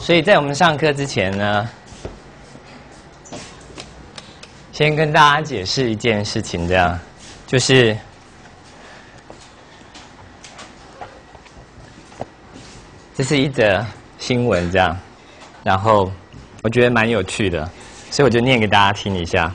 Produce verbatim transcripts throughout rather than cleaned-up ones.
所以在我们上课之前呢，先跟大家解释一件事情，这样就是这是一则新闻，这样，然后我觉得蛮有趣的，所以我就念给大家听一下。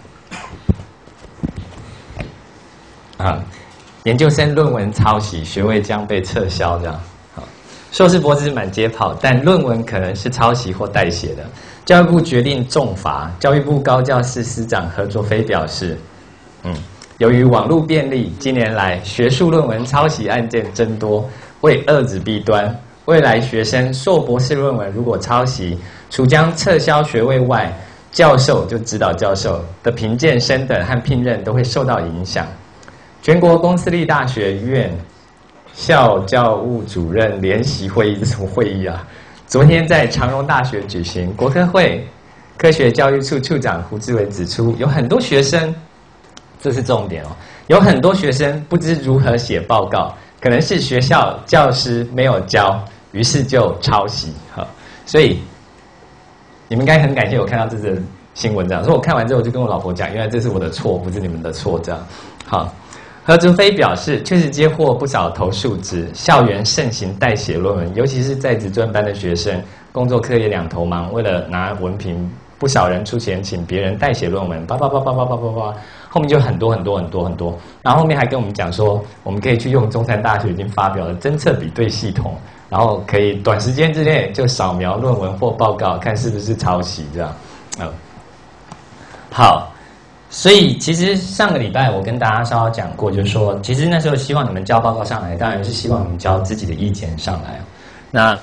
啊，研究生论文抄袭，学位将被撤销，这样。硕士博士满街跑，但论文可能是抄袭或代写的。教育部决定重罚。教育部高教司司长何卓飞表示，嗯，由于网络便利，近年来学术论文抄袭案件增多，为遏制弊端，未来学生硕博士论文如果抄袭，除将撤销学位外，教授就指导教授的评鉴升等和聘任都会受到影响。全国公私立大学院校教务主任联席会议，这什么会议啊？昨天在长荣大学举行，国科会科学教育处处长胡志伟指出，有很多学生，这是重点哦，有很多学生不知如何写报告，可能是学校教师没有教，于是就抄袭。好，所以你们应该很感谢我看到这则新闻，这样。所以我看完之后，我就跟我老婆讲，原来这是我的错，不是你们的错，这样。好。何卓飞表示，确实接获不少投诉，指校园盛行代写论文，尤其是在职专班的学生，工作课业两头忙，为了拿文凭，不少人出钱请别人代写论文，叭叭叭叭叭叭叭叭，后面就很多很多很多很多，然后后面还跟我们讲说，我们可以去用中山大学已经发表的侦测比对系统，然后可以短时间之内就扫描论文或报告，看是不是抄袭这样。嗯，好。所以其实上个礼拜我跟大家稍稍讲过，就是说，其实那时候希望你们交报告上来，当然是希望你们交自己的意见上来。那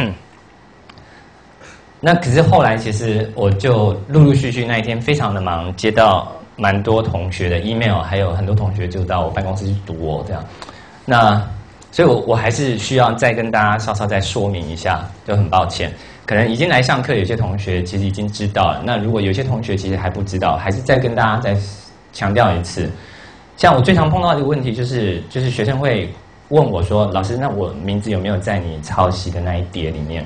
那可是后来，其实我就陆陆续续那一天非常的忙，接到蛮多同学的 email， 还有很多同学就到我办公室去堵我这样。那所以我我还是需要再跟大家稍稍再说明一下，就很抱歉。可能已经来上课，有些同学其实已经知道了。那如果有些同学其实还不知道，还是再跟大家再强调一次。像我最常碰到的一个问题就是，就是学生会问我说：“老师，那我名字有没有在你抄袭的那一叠里面？”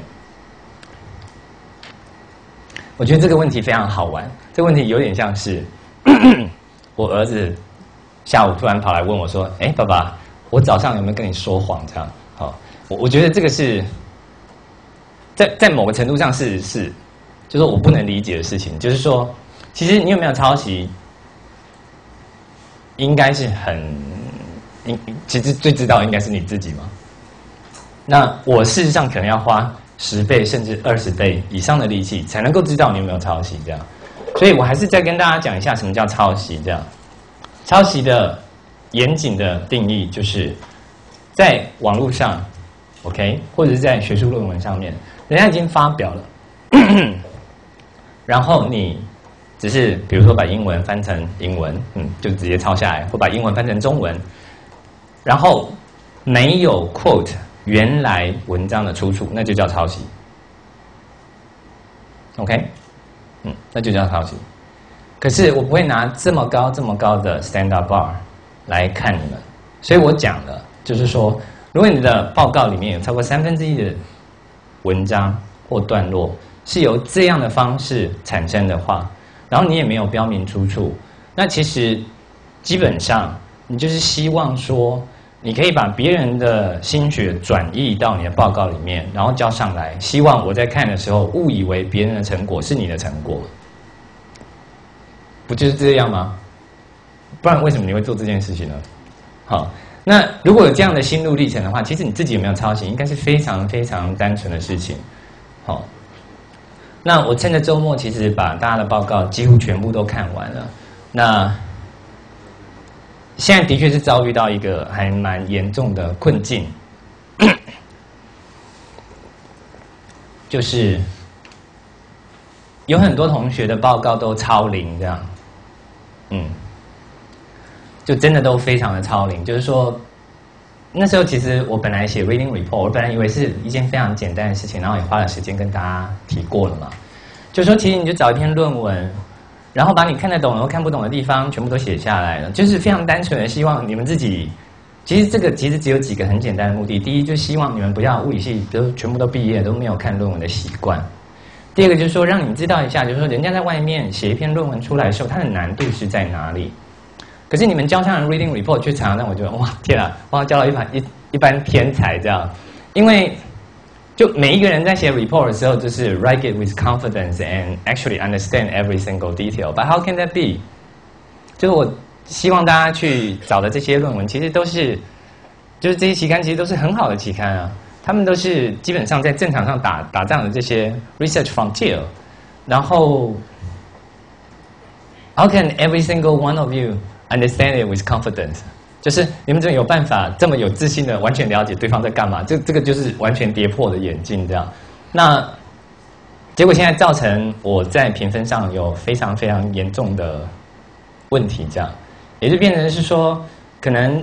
我觉得这个问题非常好玩。这个问题有点像是我儿子下午突然跑来问我说：“哎，爸爸，我早上有没有跟你说谎？”这样，好，我我觉得这个是。在在某个程度上是是，就是我不能理解的事情，就是说，其实你有没有抄袭，应该是很，应其实最知道应该是你自己嘛。那我事实上可能要花十倍甚至二十倍以上的力气，才能够知道你有没有抄袭这样。所以我还是再跟大家讲一下什么叫抄袭这样。抄袭的严谨的定义就是，在网络上 ，OK， 或者是在学术论文上面。人家已经发表了，然后你只是比如说把英文翻成英文，嗯，就直接抄下来，或把英文翻成中文，然后没有 quote 原来文章的出处，那就叫抄袭。OK， 嗯，那就叫抄袭。可是我不会拿这么高这么高的 standard bar 来看你们，所以我讲了，就是说，如果你的报告里面有超过三分之一的文章或段落是由这样的方式产生的话，然后你也没有标明出处，那其实基本上你就是希望说，你可以把别人的心血转移到你的报告里面，然后交上来，希望我在看的时候误以为别人的成果是你的成果，不就是这样吗？不然为什么你会做这件事情呢？好。那如果有这样的心路历程的话，其实你自己有没有抄袭，应该是非常非常单纯的事情。好，那我趁着周末，其实把大家的报告几乎全部都看完了。那现在的确是遭遇到一个还蛮严重的困境，就是有很多同学的报告都超龄，这样，嗯。就真的都非常的超龄，就是说，那时候其实我本来写 reading report， 我本来以为是一件非常简单的事情，然后也花了时间跟大家提过了嘛。就是说，其实你就找一篇论文，然后把你看得懂和看不懂的地方全部都写下来了，就是非常单纯的希望你们自己。其实这个其实只有几个很简单的目的，第一，就希望你们不要物理系都全部都毕业都没有看论文的习惯， 第二个就是说，让你们知道一下，就是说，人家在外面写一篇论文出来的时候，它的难度是在哪里。可是你们交上的 reading report 却常常让我觉得，哇，天啊，我交了一般一一般天才这样。因为就每一个人在写 report 的时候，就是 write it with confidence and actually understand every single detail. But how can that be？ 就是我希望大家去找的这些论文，其实都是，就是这些期刊其实都是很好的期刊啊。他们都是基本上在战场上打打仗的这些 research frontier， 然后 how can every single one of you understand it with confidence？ 就是你们怎么有办法这么有自信的完全了解对方在干嘛？这这个就是完全跌破的眼镜这样。那结果现在造成我在评分上有非常非常严重的问题，这样也就变成是说可能。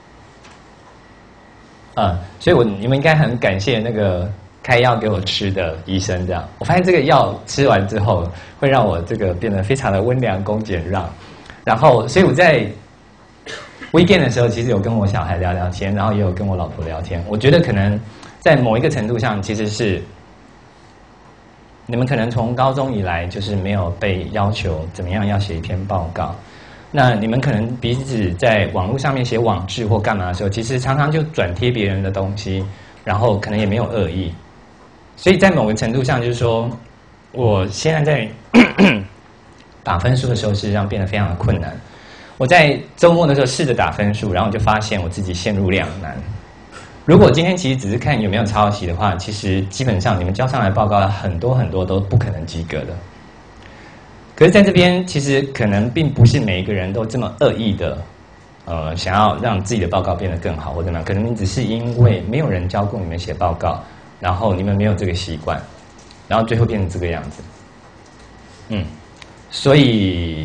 啊、嗯，所以我你们应该很感谢那个开药给我吃的医生，这样我发现这个药吃完之后，会让我这个变得非常的温良恭俭让。然后，所以我在 weekend 的时候，其实有跟我小孩聊聊天，然后也有跟我老婆聊天。我觉得可能在某一个程度上，其实是你们可能从高中以来就是没有被要求怎么样要写一篇报告。那你们可能彼此在网络上面写网志或干嘛的时候，其实常常就转贴别人的东西，然后可能也没有恶意。所以在某个程度上，就是说，我现在在打分数的时候，事实上变得非常的困难。我在周末的时候试着打分数，然后就发现我自己陷入两难。如果今天其实只是看有没有抄袭的话，其实基本上你们交上来的报告很多很多都不可能及格的。可是在这边，其实可能并不是每一个人都这么恶意的，呃，想要让自己的报告变得更好或怎么样。可能你只是因为没有人教过你们写报告，然后你们没有这个习惯，然后最后变成这个样子。嗯，所以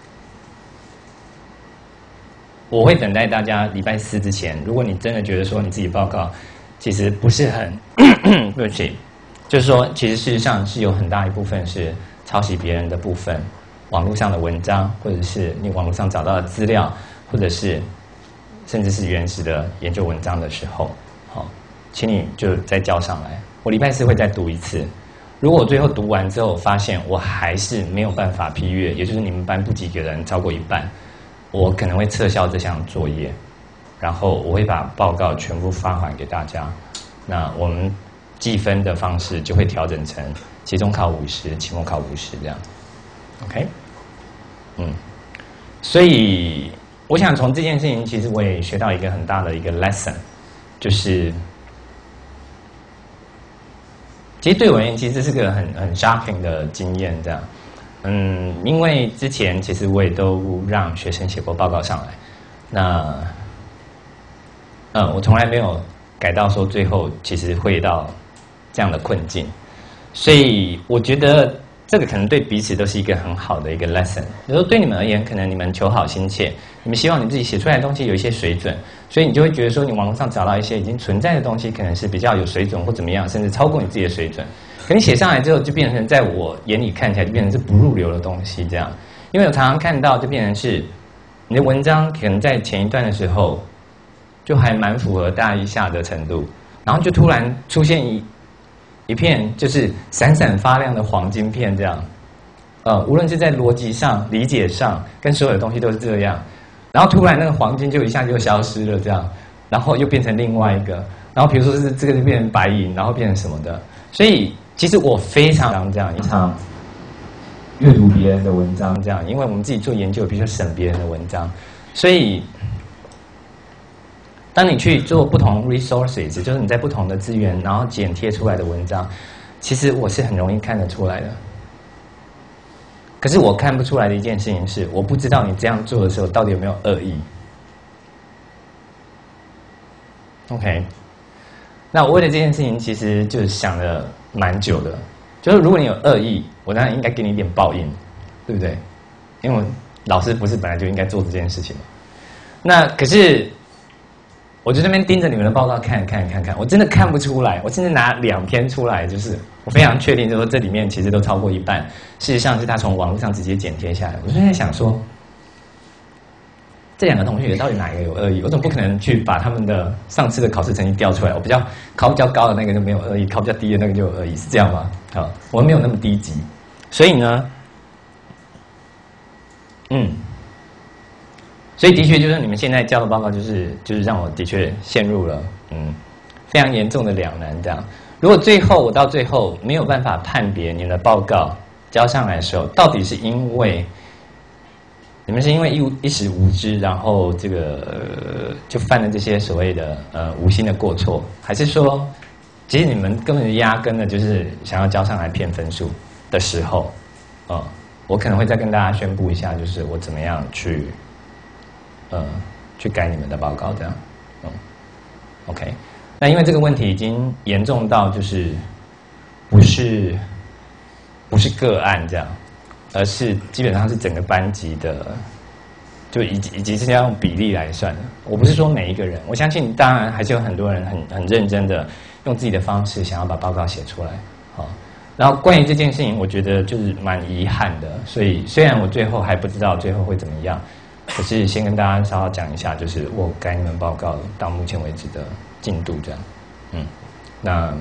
我会等待大家礼拜四之前，如果你真的觉得说你自己报告其实不是很对不起，就是说其实事实上是有很大一部分是抄袭别人的部分，网络上的文章，或者是你网络上找到的资料，或者是甚至是原始的研究文章的时候，好，请你就再交上来。我礼拜四会再读一次。如果我最后读完之后发现我还是没有办法批阅，也就是你们班不及格的人超过一半，我可能会撤销这项作业，然后我会把报告全部发还给大家。那我们计分的方式就会调整成期中考五十，期末考五十这样。OK， 嗯，所以我想从这件事情，其实我也学到一个很大的一个 lesson， 就是其实对我而言，其实这是个很很 shocking 的经验这样。嗯，因为之前其实我也都让学生写过报告上来，那嗯，我从来没有改到说最后其实会到这样的困境，所以我觉得这个可能对彼此都是一个很好的一个 lesson。比如说对你们而言，可能你们求好心切，你们希望你自己写出来的东西有一些水准，所以你就会觉得说你网络上找到一些已经存在的东西，可能是比较有水准或怎么样，甚至超过你自己的水准。可你写上来之后，就变成在我眼里看起来就变成是不入流的东西这样。因为我常常看到，就变成是你的文章可能在前一段的时候就还蛮符合大一下的程度，然后就突然出现一一片就是闪闪发亮的黄金片这样。呃，无论是在逻辑上、理解上，跟所有的东西都是这样。然后突然那个黄金就一下就消失了这样，然后又变成另外一个。然后比如说是这个就变成白银，然后变成什么的。所以其实我非常这样一场阅读别人的文章这样，因为我们自己做研究，必须审别人的文章，所以当你去做不同 resources， 就是你在不同的资源，然后剪贴出来的文章，其实我是很容易看得出来的。可是我看不出来的一件事情是，我不知道你这样做的时候到底有没有恶意。OK， 那我为了这件事情，其实就想了蛮久的。就是如果你有恶意，我当然应该给你一点报应，对不对？因为老师不是本来就应该做这件事情吗？那可是我就在那边盯着你们的报告看看看看，我真的看不出来。我甚至拿两篇出来，就是我非常确定，就是说这里面其实都超过一半。事实上是他从网络上直接剪贴下来。我就在想说， 这两个同学到底哪一个有恶意？我总不可能去把他们的上次的考试成绩调出来，我比较考比较高的那个就没有恶意，考比较低的那个就有恶意，是这样吗？好，我们没有那么低级，所以呢，嗯，所以的确就是你们现在交的报告，就是就是让我的确陷入了嗯非常严重的两难。这样，如果最后我到最后没有办法判别你们的报告交上来的时候，到底是因为你们是因为一一时无知，然后这个、呃、就犯了这些所谓的呃无心的过错，还是说，其实你们根本压根的就是想要交上来骗分数的时候，呃，我可能会再跟大家宣布一下，就是我怎么样去，呃，去改你们的报告，这样，嗯 ，OK。那因为这个问题已经严重到就是不是不是个案这样。而是基本上是整个班级的，就以及以及是要用比例来算的。我不是说每一个人，我相信当然还是有很多人很很认真的用自己的方式想要把报告写出来。好，然后关于这件事情，我觉得就是蛮遗憾的。所以虽然我最后还不知道最后会怎么样，可是先跟大家稍稍讲一下，就是我改你们报告到目前为止的进度这样。嗯，那。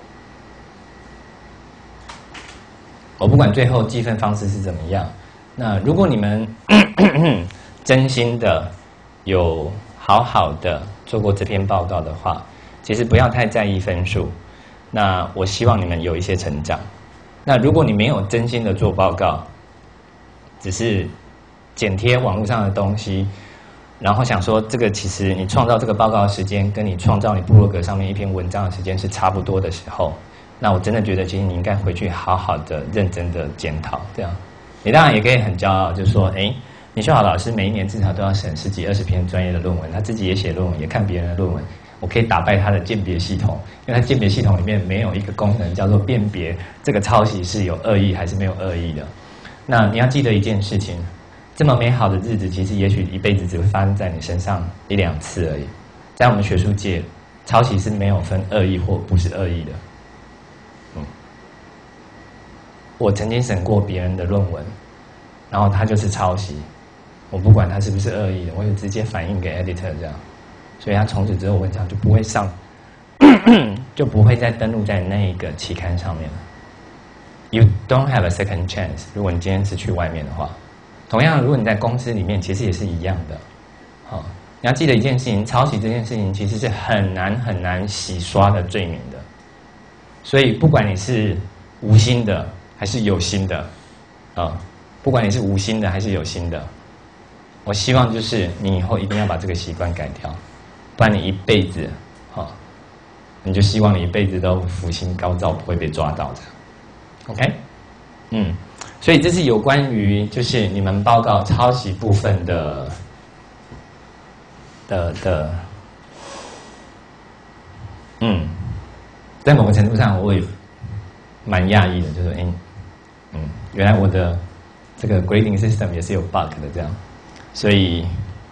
我不管最后计分方式是怎么样，那如果你们真心的有好好的做过这篇报告的话，其实不要太在意分数。那我希望你们有一些成长。那如果你没有真心的做报告，只是剪贴网络上的东西，然后想说这个其实你创造这个报告的时间，跟你创造你部落格上面一篇文章的时间是差不多的时候。那我真的觉得，其实你应该回去好好的、认真的检讨。这样，你当然也可以很骄傲，就是说，哎，李秀豪老师每一年至少都要审十几、二十篇专业的论文，他自己也写论文，也看别人的论文。我可以打败他的鉴别系统，因为他鉴别系统里面没有一个功能叫做辨别这个抄袭是有恶意还是没有恶意的。那你要记得一件事情，这么美好的日子，其实也许一辈子只会发生在你身上一两次而已。在我们学术界，抄袭是没有分恶意或不是恶意的。我曾经审过别人的论文，然后他就是抄袭，我不管他是不是恶意的，我就直接反映给 editor 这样，所以他从此之后文章就不会上，就不会再登录在那一个期刊上面了。You don't have a second chance。如果你今天是去外面的话，同样，如果你在公司里面，其实也是一样的。好，你要记得一件事情，抄袭这件事情其实是很难很难洗刷的罪名的，所以不管你是无心的。还是有心的，啊，不管你是无心的还是有心的，我希望就是你以后一定要把这个习惯改掉，不然你一辈子，哈，你就希望你一辈子都福星高照，不会被抓到的 ，OK？ 嗯，所以这是有关于就是你们报告抄袭部分的的的，嗯，在某个程度上我也蛮讶异的，就是哎。嗯，原来我的这个 grading system 也是有 bug 的这样，所以，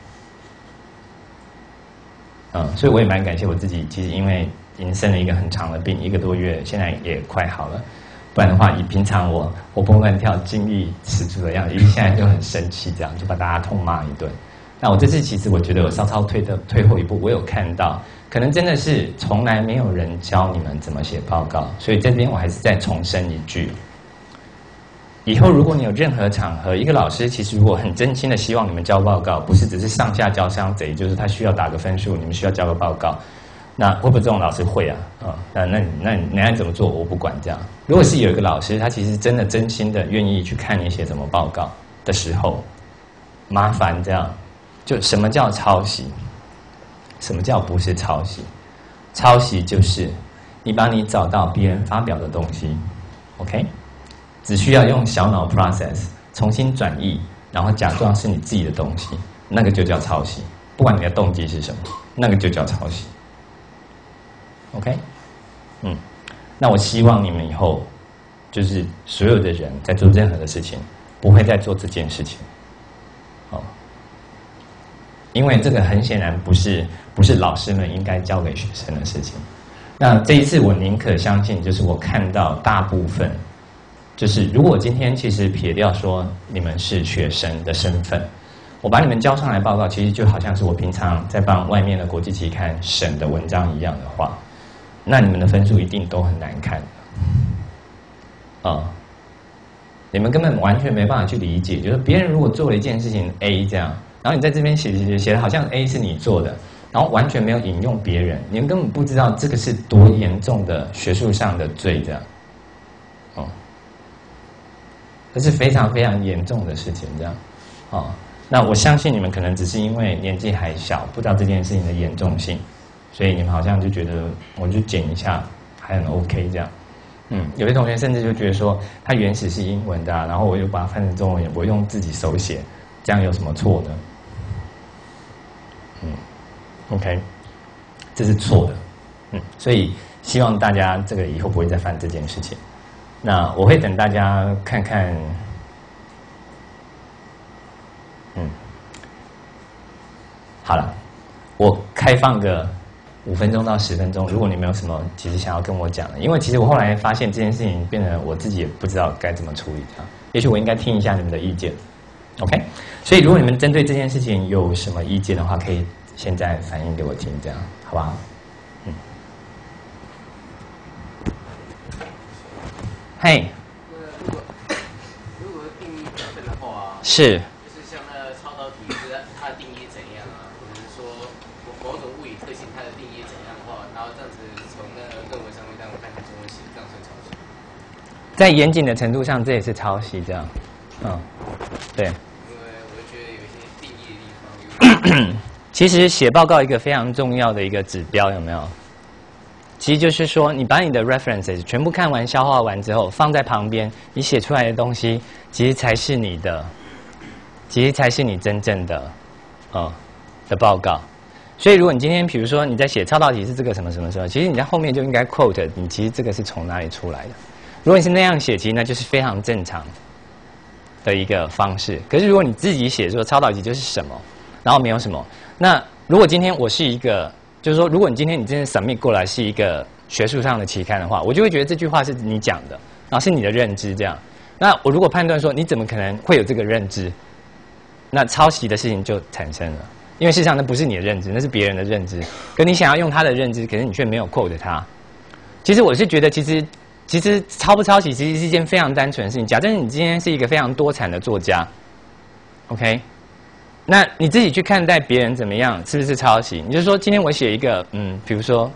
嗯，所以我也蛮感谢我自己，其实因为已经生了一个很长的病，一个多月，现在也快好了，不然的话，以平常我活蹦乱跳、精力十足的样子，现在就很生气，这样就把大家痛骂一顿。那我这次其实我觉得我稍稍退的退后一步，我有看到，可能真的是从来没有人教你们怎么写报告，所以这边我还是再重申一句。以后如果你有任何场合，一个老师其实如果很真心的希望你们交报告，不是只是上下交相贼，就是他需要打个分数，你们需要交个报告，那会不会这种老师会啊？啊、哦，那那那你爱怎么做我不管这样。如果是有一个老师，他其实真的真心的愿意去看你写什么报告的时候，麻烦这样，就什么叫抄袭？什么叫不是抄袭？抄袭就是你把你找到别人发表的东西 ，OK？只需要用小脑 process 重新转译，然后假装是你自己的东西，那个就叫抄袭。不管你的动机是什么，那个就叫抄袭。OK， 嗯，那我希望你们以后就是所有的人在做任何的事情，不会再做这件事情。哦，因为这个很显然不是不是老师们应该教给学生的事情。那这一次我宁可相信，就是我看到大部分。就是如果今天其实撇掉说你们是学生的身份， 我把你们交上来报告，其实就好像是我平常在帮外面的国际期刊审的文章一样的话，那你们的分数一定都很难看。啊、嗯，你们根本完全没办法去理解，就是别人如果做了一件事情 A 这样，然后你在这边写写写写的好像 A 是你做的，然后完全没有引用别人，你们根本不知道这个是多严重的学术上的罪这样。哦、嗯，这是非常非常严重的事情这样。哦。那我相信你们可能只是因为年纪还小，不知道这件事情的严重性，所以你们好像就觉得我就剪一下还很 OK 这样。嗯，有些同学甚至就觉得说，它原始是英文的、啊，然后我又把它翻成中文，我用自己手写，这样有什么错呢？嗯 ，OK， 这是错的。嗯，所以希望大家这个以后不会再犯这件事情。那我会等大家看看。嗯，好了，我开放个五分钟到十分钟，如果你们有什么其实想要跟我讲的，因为其实我后来发现这件事情变得我自己也不知道该怎么处理它，也许我应该听一下你们的意见 ，OK？ 所以如果你们针对这件事情有什么意见的话，可以现在反映给我听，这样好不好？嗯，嘿。是， 就是像那个超导体，是它的定义怎样啊？或者是说某种物理特性它的定义怎样的话，然后这样子从那个论文上面这样翻成中文写，这样算抄袭？ 在严谨的程度上，这也是抄袭，这样，嗯，对。 因为我觉得有一些定义的地方， 其实写报告一个非常重要的一个指标有没有？其实就是说，你把你的 references 全部看完、消化完之后，放在旁边，你写出来的东西，其实才是你的。其实才是你真正的，呃，的报告。所以，如果你今天比如说你在写超导体是这个什么什么什么，其实你在后面就应该 quote 你其实这个是从哪里出来的。如果你是那样写，其实那就是非常正常的一个方式。可是如果你自己写说超导体就是什么，然后没有什么，那如果今天我是一个，就是说，如果你今天你真的 submit 过来是一个学术上的期刊的话，我就会觉得这句话是你讲的，然后是你的认知这样。那我如果判断说你怎么可能会有这个认知？那抄袭的事情就产生了，因为事实上那不是你的认知，那是别人的认知，可你想要用他的认知，可是你却没有 quote 他。其实我是觉得，其实其实抄不抄袭，其实是一件非常单纯的事情。假设你今天是一个非常多产的作家 ，OK， 那你自己去看待别人怎么样，是不是抄袭？你就说今天我写一个，嗯，比如说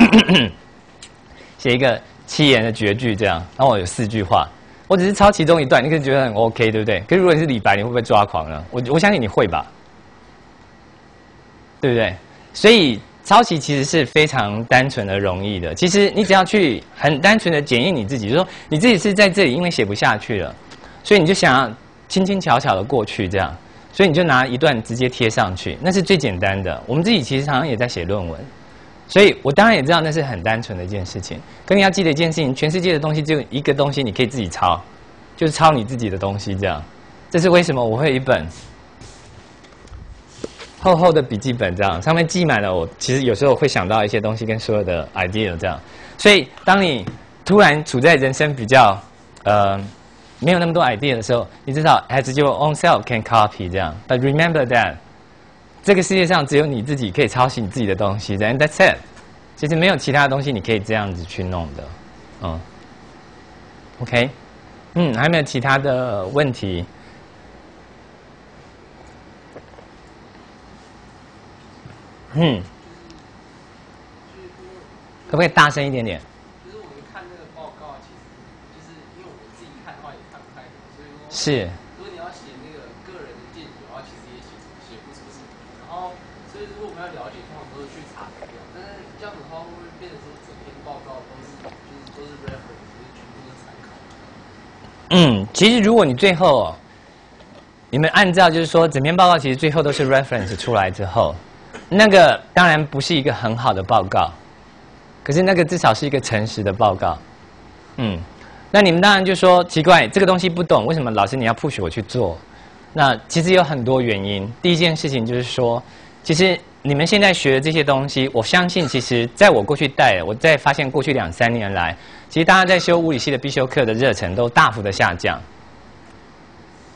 写一个七言的绝句这样，然后我有四句话。我只是抄其中一段，你可能觉得很 OK， 对不对？可是如果你是李白，你会不会抓狂呢？我我相信你会吧，对不对？所以抄袭其实是非常单纯的、容易的。其实你只要去很单纯的检验你自己，就是说你自己是在这里，因为写不下去了，所以你就想要轻轻巧巧的过去这样，所以你就拿一段直接贴上去，那是最简单的。我们自己其实常常也在写论文。所以我当然也知道那是很单纯的一件事情，可你要记得一件事情，全世界的东西只有一个东西你可以自己抄，就是抄你自己的东西这样。这是为什么我会有一本厚厚的笔记本这样，上面记满了我其实有时候会想到一些东西跟所有的 idea 这样。所以当你突然处在人生比较呃没有那么多 idea 的时候，你至少 as your own self can copy 这样。But remember that。这个世界上只有你自己可以抄袭你自己的东西 ，and that's it。其实没有其他的东西你可以这样子去弄的，嗯 ，OK， 嗯，还有没有其他的问题？嗯，可不可以大声一点点？ 就是我们看那个报告，其实就是因为我自己看的话也看不太懂，所以说是。 如果你要写那个个人的见解的话，其实也写写不出什么。然后，所以如果我们要了解，通常都是去查资料。但是这样子的话，会不会变成说整篇报告都是就是都是 reference，就是全部都是参考？ 嗯，其实如果你最后你们按照就是说整篇报告其实最后都是 reference 出来之后，那个当然不是一个很好的报告，可是那个至少是一个诚实的报告。嗯，那你们当然就说奇怪，这个东西不懂，为什么老师你要 push 我去做？那其实有很多原因。第一件事情就是说，其实你们现在学的这些东西，我相信其实在我过去带，我在发现过去两三年来，其实大家在修物理系的必修课的热忱都大幅的下降。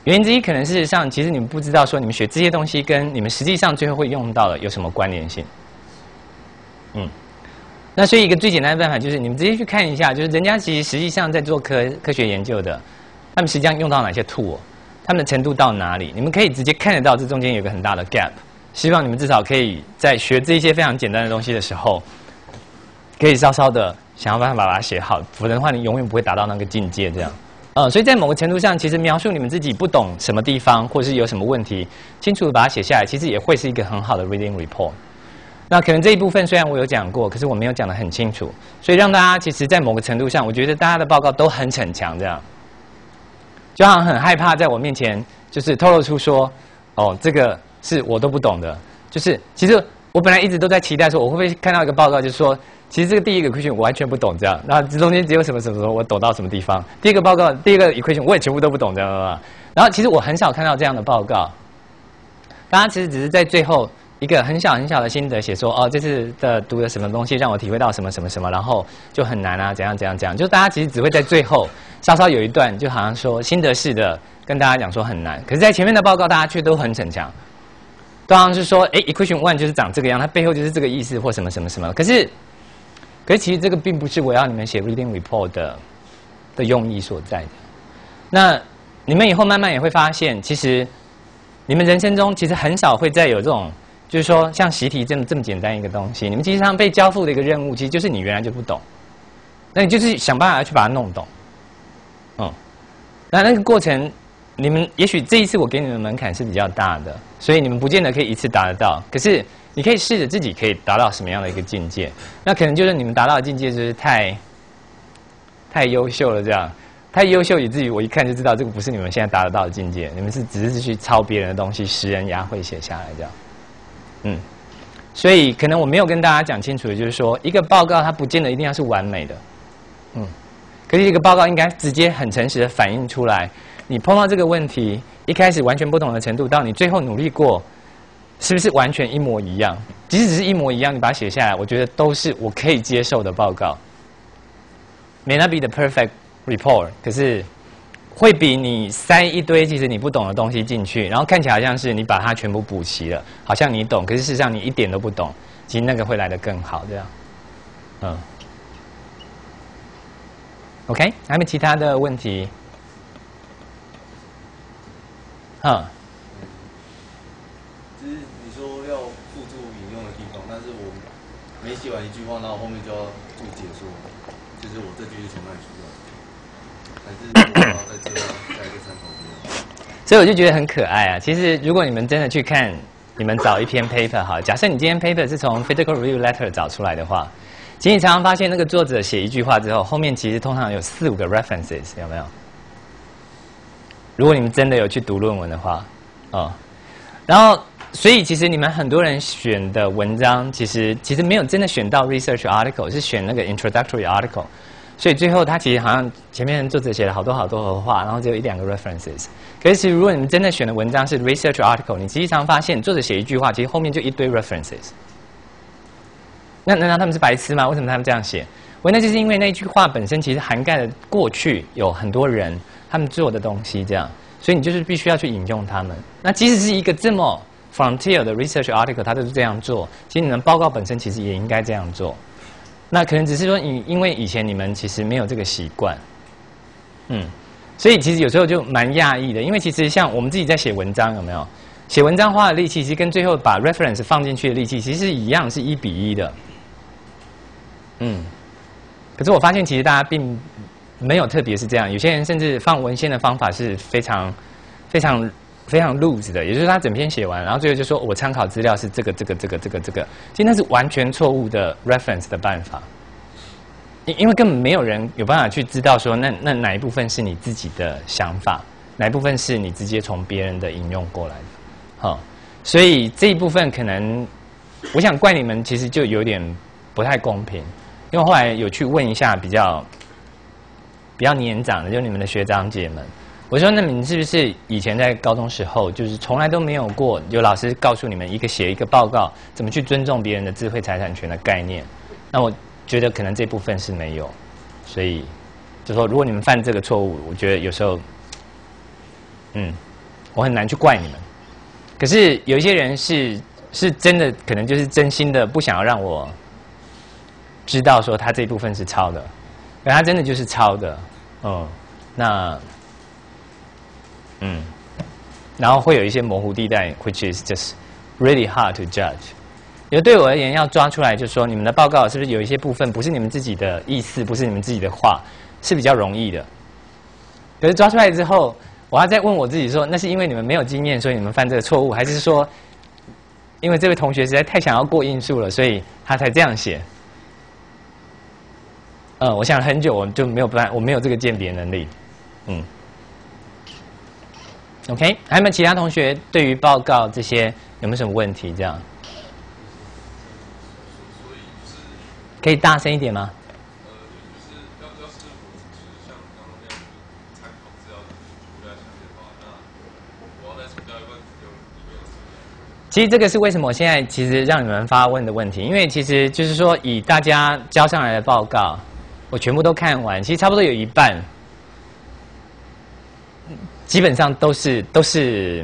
原因之一可能事实上，其实你们不知道说你们学这些东西跟你们实际上最后会用到的有什么关联性。嗯，那所以一个最简单的办法就是你们直接去看一下，就是人家其实实际上在做科科学研究的，他们实际上用到哪些 tool， 他们的程度到哪里，你们可以直接看得到这中间有个很大的 gap。希望你们至少可以在学这一些非常简单的东西的时候，可以稍稍的想要办法把它写好，否则的话你永远不会达到那个境界。这样。呃，所以在某个程度上，其实描述你们自己不懂什么地方，或是有什么问题，清楚的把它写下来，其实也会是一个很好的 reading report。那可能这一部分虽然我有讲过，可是我没有讲得很清楚，所以让大家其实在某个程度上，我觉得大家的报告都很逞强，这样，就好像很害怕在我面前就是透露出说，哦，这个是我都不懂的，就是其实我本来一直都在期待说，我会不会看到一个报告，就是说。其实这个第一个 equation 我完全不懂，这样，那这中间只有什么什么什么我懂到什么地方。第一个报告，第一个 equation 我也全部都不懂，这样吗？然后其实我很少看到这样的报告，大家其实只是在最后一个很小很小的心得写说，哦，这次的读了什么东西让我体会到什么什么什么，然后就很难啊，怎样怎样怎样，就大家其实只会在最后稍稍有一段，就好像说心得式的跟大家讲说很难，可是在前面的报告大家却都很逞强，都好像是说，哎 ，equation one 就是长这个样，它背后就是这个意思或什么什么什么，可是。可是其实这个并不是我要你们写 reading report 的的用意所在的。那你们以后慢慢也会发现，其实你们人生中其实很少会再有这种，就是说像习题这么这么简单一个东西，你们经常被交付的一个任务，其实就是你原来就不懂，那你就是想办法去把它弄懂。嗯，那那个过程，你们也许这一次我给你们门槛是比较大的，所以你们不见得可以一次达得到，可是。你可以试着自己可以达到什么样的一个境界？那可能就是你们达到的境界就是太太优秀了，这样太优秀以至于我一看就知道这个不是你们现在达得到的境界，你们是只是去抄别人的东西，识人牙慧写下来这样。嗯，所以可能我没有跟大家讲清楚的就是说，一个报告它不见得一定要是完美的，嗯，可是一个报告应该直接很诚实的反映出来，你碰到这个问题，一开始完全不同的程度，到你最后努力过。是不是完全一模一样？即使只是一模一样，你把它写下来，我觉得都是我可以接受的报告。May not be the perfect report， 可是会比你塞一堆其实你不懂的东西进去，然后看起来好像是你把它全部补齐了，好像你懂，可是事实上你一点都不懂。其实那个会来得更好，这样。嗯。OK， 还有没有其他的问题？嗯。 没写完一句话，然后后面就要注解说，就是我这句是从哪里出来的，还是我要在这加一个参考书？ 所以我就觉得很可爱啊。其实如果你们真的去看，你们找一篇 paper 好，假设你今天 paper 是从 Physical Review Letter 找出来的话，其实你常常发现那个作者写一句话之后，后面其实通常有四五个 references， 有没有？如果你们真的有去读论文的话，哦，然后。所以其实你们很多人选的文章，其实其实没有真的选到 research article， 是选那个 introductory article。所以最后他其实好像前面作者写了好多好多的话，然后只有一两个 references。可是其实如果你们真的选的文章是 research article， 你其实常发现作者写一句话，其实后面就一堆 references。那难道他们是白痴吗？为什么他们这样写？我那就是因为那句话本身其实涵盖了过去有很多人他们做的东西，这样，所以你就是必须要去引用他们。那即使是一个这么Frontier 的 research article， 它都是这样做。其实你们报告本身其实也应该这样做。那可能只是说你因为以前你们其实没有这个习惯，嗯，所以其实有时候就蛮讶异的。因为其实像我们自己在写文章，有没有写文章花的力气，其实跟最后把 reference 放进去的力气其实是一样，是一比一的。嗯，可是我发现其实大家并没有特别是这样，有些人甚至放文献的方法是非常非常。非常 loose 的，也就是他整篇写完，然后最后就说我参考资料是这个这个这个这个这个，其实那是完全错误的 reference 的办法，因因为根本没有人有办法去知道说那那哪一部分是你自己的想法，哪一部分是你直接从别人的引用过来的，好，所以这一部分可能我想怪你们其实就有点不太公平，因为后来有去问一下比较比较年长的，就你们的学长姐们。我说，那你是不是以前在高中时候，就是从来都没有过有老师告诉你们一个写一个报告，怎么去尊重别人的智慧财产权的概念？那我觉得可能这部分是没有，所以就说如果你们犯这个错误，我觉得有时候，嗯， 我很难去怪你们。可是有一些人是是真的，可能就是真心的不想要让我知道说他这一部分是抄的，可他真的就是抄的，嗯，那嗯，然后会有一些模糊地带 ，which is just really hard to judge。也对我而言，要抓出来，就是说你们的报告是不是有一些部分不是你们自己的意思，不是你们自己的话，是比较容易的。可是抓出来之后，我要再问我自己说，那是因为你们没有经验，所以你们犯这个错误，还是说，因为这位同学实在太想要过应数了，所以他才这样写？嗯，我想了很久，我就没有办法，我没有这个鉴别能力。嗯 ，OK， 还有没有其他同学对于报告这些有没有什么问题？这样？可以大声一点吗？ 呃，就是要要是我就是像刚刚那样子参考资料全部在详细的话，那我要再请教一问有有没有？ 其实这个是为什么我现在其实让你们发问的问题，因为其实就是说以大家交上来的报告，我全部都看完，其实差不多有一半，基本上都是都是，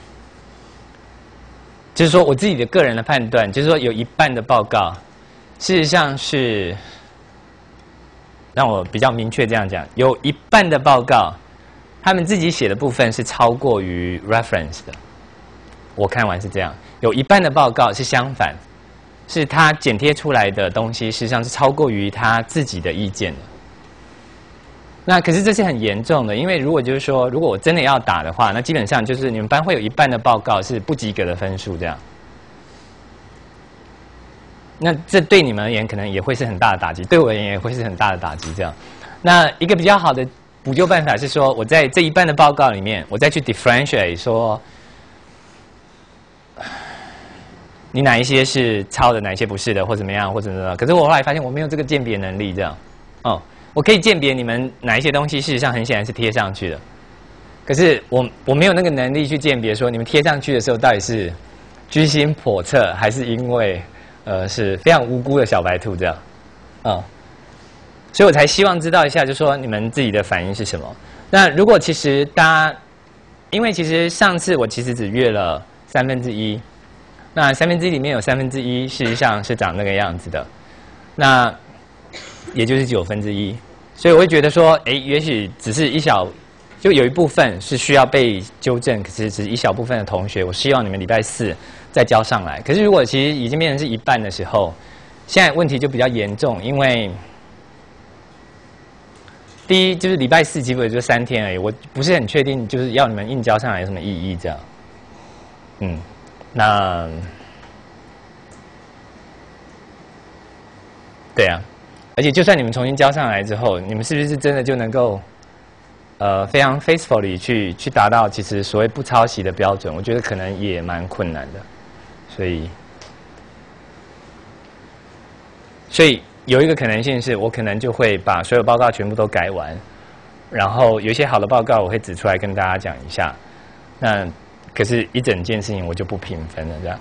就是说我自己的个人的判断，就是说有一半的报告。事实上是，让我比较明确这样讲，有一半的报告，他们自己写的部分是超过于 reference 的。我看完是这样，有一半的报告是相反，是他剪贴出来的东西，事实上是超过于他自己的意见的。那可是这是很严重的，因为如果就是说，如果我真的要打的话，那基本上就是你们班会有一半的报告是不及格的分数这样。那这对你们而言可能也会是很大的打击，对我而言也会是很大的打击。这样，那一个比较好的补救办法是说，我在这一半的报告里面，我再去 differentiate 说，你哪一些是抄的，哪一些不是的，或怎么样，或怎么样。可是我后来发现我没有这个鉴别能力，这样，哦，我可以鉴别你们哪一些东西事实上很显然是贴上去的，可是我我没有那个能力去鉴别说你们贴上去的时候到底是居心叵测，还是因为。呃，是非常无辜的小白兔这样，嗯，所以我才希望知道一下，就说你们自己的反应是什么。那如果其实大家，因为其实上次我其实只阅了三分之一，那三分之一里面有三分之一事实上是长那个样子的，那也就是九分之一，所以我会觉得说，哎，也许只是一小，就有一部分是需要被纠正，可是只是一小部分的同学，我希望你们礼拜四。再交上来，可是如果其实已经变成是一半的时候，现在问题就比较严重，因为第一就是礼拜四基本就三天而已，我不是很确定就是要你们硬交上来有什么意义这样。嗯，那对啊，而且就算你们重新交上来之后，你们是不是真的就能够呃非常 faithfully 去去达到其实所谓不抄袭的标准？我觉得可能也蛮困难的。所以，所以有一个可能性是我可能就会把所有报告全部都改完，然后有一些好的报告我会指出来跟大家讲一下。那可是，一整件事情我就不评分了，这样。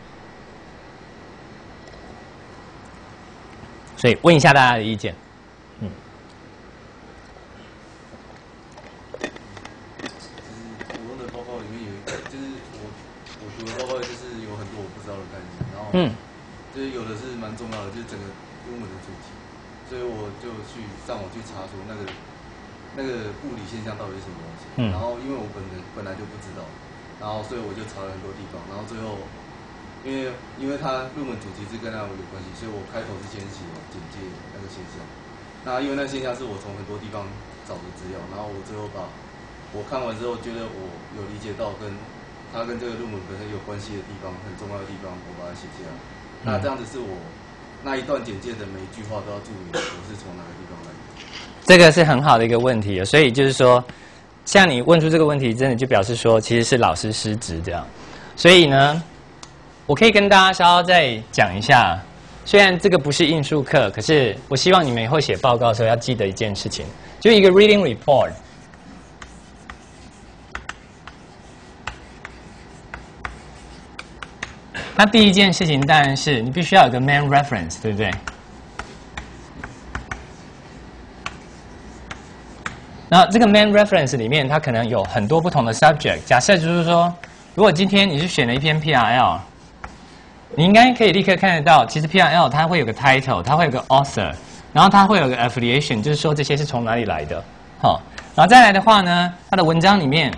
所以问一下大家的意见，嗯。 就是我的报告里面有一个，就是我我读的报告就是有很多我不知道的概念，然后嗯， 就是有的是蛮重要的，就是整个论文的主题，所以我就去上网去查说那个那个物理现象到底是什么东西， 嗯， 然后因为我本人本来就不知道，然后所以我就查了很多地方，然后最后因为因为他论文主题是跟那有关系，所以我开头是先写简介那个现象，那因为那个现象是我从很多地方找的资料，然后我最后把我看完之后觉得我有理解到跟它跟这个论文本身有关系的地方，很重要的地方，我把它写下来。嗯、那这样子是我那一段简介的每一句话都要注明我是从哪个地方来的。 这个是很好的一个问题，所以就是说，像你问出这个问题，真的就表示说，其实是老师失职这样。所以呢，我可以跟大家稍稍再讲一下，虽然这个不是应数课，可是我希望你们以后写报告的时候要记得一件事情，就一个 reading report。那第一件事情当然是你必须要有个 main reference， 对不对？ 那这个 main reference 里面，它可能有很多不同的 subject。假设就是说，如果今天你是选了一篇 P R L， 你应该可以立刻看得到，其实 P R L 它会有个 title， 它会有个 author， 然后它会有个 affiliation， 就是说这些是从哪里来的。好，然后再来的话呢，它的文章里面，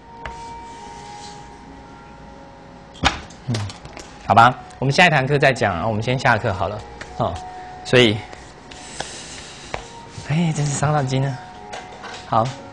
嗯，好吧，我们下一堂课再讲啊，我们先下课好了。哦，所以，哎，真是伤到筋了。好。